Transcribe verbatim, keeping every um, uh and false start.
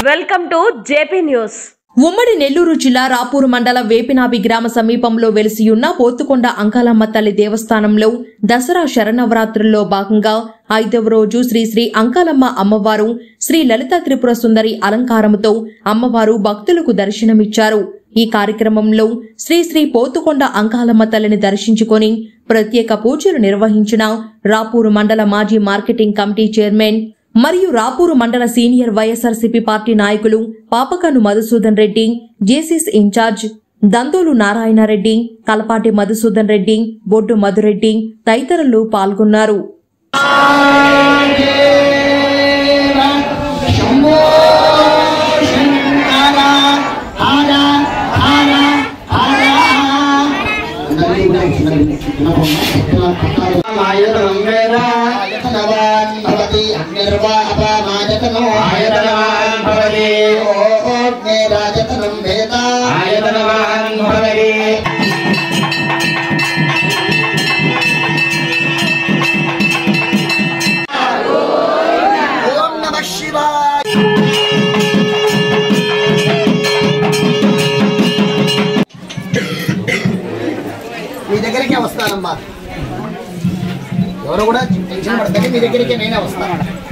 Welcome to JP news. ఉమ్మడి నెల్లూరు జిల్లా రాపూరు మండల వేపినాబి గ్రామ సమీపంలో వెలిసియున్న పోతుకొండ అంకాలమ్మ తల్లి దేవస్థానంలో దసరా శరన్నవరాత్రుల్లో భాగంగా ఐదవ రోజు శ్రీ శ్రీ అంకాలమ్మ అమ్మవారు శ్రీ లలిత త్రిపుర సుందరి అలంకారముతో అమ్మవారు భక్తులకు దర్శనమిచ్చారు. ఈ కార్యక్రమంలో శ్రీ శ్రీ పోతుకొండ అంకాలమ్మ తల్లిని దర్శించుకొని ప్రత్యేక పూజలు నిర్వహించిన రాపూరు మండల మాజీ మార్కెటింగ్ కమిటీ చైర్మన్ మరియు రాపూరు మండల సీనియర్ వైఎస్ఆర్సీపీ పార్టీ నాయకులు పాపకను మధుసూదన్ రెడ్డి, జేసీస్ ఇన్ఛార్జ్ దందోలు నారాయణరెడ్డి, కలపాటి మధుసూదన్ రెడ్డి, బొడ్డు మధురెడ్డి తదితరులు పాల్గొన్నారు. మీ దగ్గరికే వస్తానమ్మా, ఎవరు కూడా టెన్షన్ పడతాయి, మీ దగ్గరికే నేనే వస్తాను.